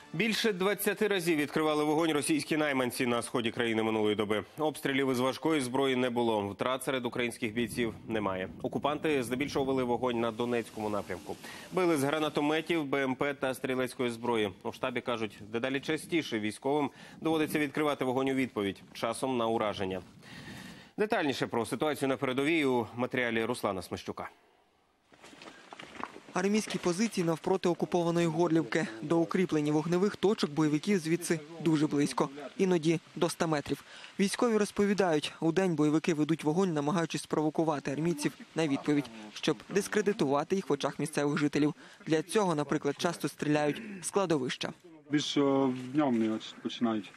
Більше 20 разів відкривали вогонь російські найманці на сході країни минулої доби. Обстрілів із важкої зброї не було. Втрат серед українських бійців немає. Окупанти здебільшого вели вогонь на Донецькому напрямку. Били з гранатометів, БМП та стрілецької зброї. У штабі кажуть, дедалі частіше військовим доводиться відкривати вогонь у відповідь, часом на ураження. Детальніше про ситуацію на передовій у матеріалі Руслана Смещука. Армійські позиції навпроти окупованої Горлівки. До укріплень вогневих точок бойовиків звідси дуже близько, іноді до 100 метрів. Військові розповідають, удень бойовики ведуть вогонь, намагаючись спровокувати армійців на відповідь, щоб дискредитувати їх в очах місцевих жителів. Для цього, наприклад, часто стріляють з кладовища. Більше днем починають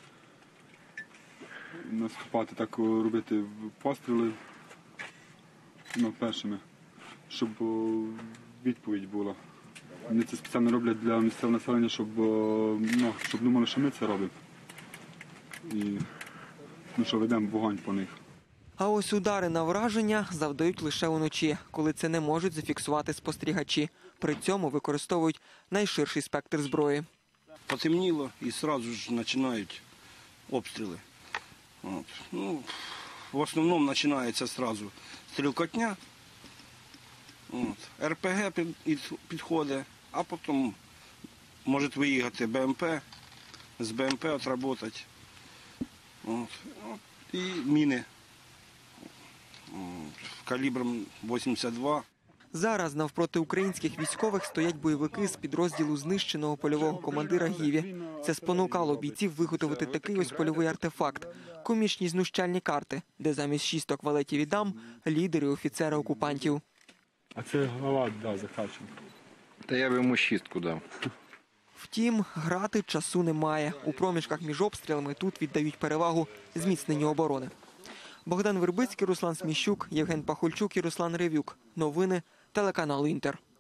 наступати, так робити постріли першими, щоб відповідь була. Вони це спеціально роблять для місцевого населення, щоб думали, що ми це робимо. І що ведемо вогонь по них. А ось удари на враження завдають лише уночі, коли це не можуть зафіксувати спостерігачі. При цьому використовують найширший спектр зброї. Потемніло і одразу ж починають обстріли. В основному починається одразу стрілкотня. РПГ підходить, а потім може виїхати БМП, з БМП відпрацювати. І міни калібром 82. Зараз навпроти українських військових стоять бойовики з підрозділу знищеного польового командира Гіві. Це спонукало бійців виготовити такий ось польовий артефакт – комічні знущальні карти, де замість шісток валетів і дам – лідери офіцери окупантів. А це голова, Захарченко. Та я б йому шістку дав. Втім, грати часу немає. У проміжках між обстрілами тут віддають перевагу зміцненню оборони. Богдан Вербицький, Руслан Сміщук, Євген Пахольчук і Руслан Ревюк. Новини телеканалу «Інтер».